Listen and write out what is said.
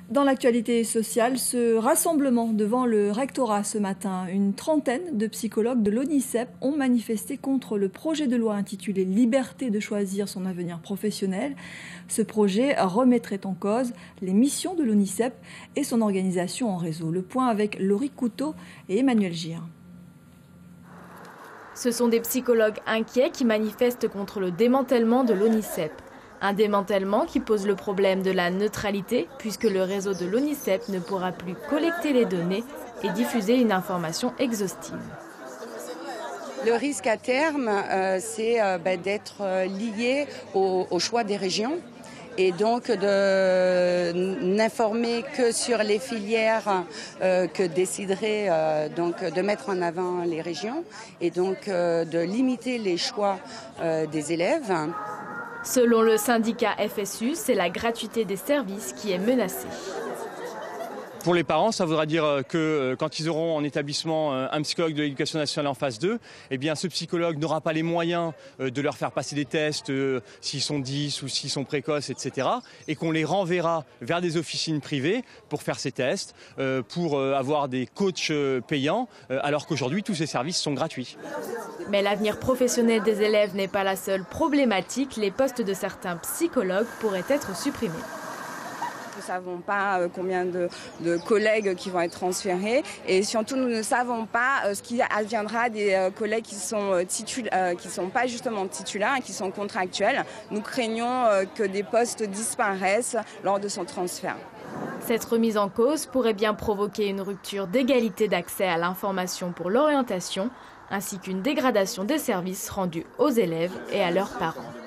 Dans l'actualité sociale, ce rassemblement devant le rectorat ce matin, une trentaine de psychologues de l'ONICEP ont manifesté contre le projet de loi intitulé « Liberté de choisir son avenir professionnel ». Ce projet remettrait en cause les missions de l'ONICEP et son organisation en réseau. Le point avec Laurie Couteau et Emmanuel Gir. Ce sont des psychologues inquiets qui manifestent contre le démantèlement de l'ONICEP. Un démantèlement qui pose le problème de la neutralité puisque le réseau de l'ONICEP ne pourra plus collecter les données et diffuser une information exhaustive. Le risque à terme, c'est d'être lié au choix des régions et donc de n'informer que sur les filières que décideraient de mettre en avant les régions et donc de limiter les choix des élèves. Selon le syndicat FSU, c'est la gratuité des services qui est menacée. Pour les parents, ça voudra dire que quand ils auront en établissement un psychologue de l'éducation nationale en phase 2, eh bien ce psychologue n'aura pas les moyens de leur faire passer des tests s'ils sont 10 ou s'ils sont précoces, etc. Et qu'on les renverra vers des officines privées pour faire ces tests, pour avoir des coachs payants, alors qu'aujourd'hui tous ces services sont gratuits. Mais l'avenir professionnel des élèves n'est pas la seule problématique. Les postes de certains psychologues pourraient être supprimés. Nous ne savons pas combien de collègues qui vont être transférés et surtout nous ne savons pas ce qui adviendra des collègues qui sont pas justement titulaires et qui sont contractuels. Nous craignons que des postes disparaissent lors de son transfert. Cette remise en cause pourrait bien provoquer une rupture d'égalité d'accès à l'information pour l'orientation ainsi qu'une dégradation des services rendus aux élèves et à leurs parents.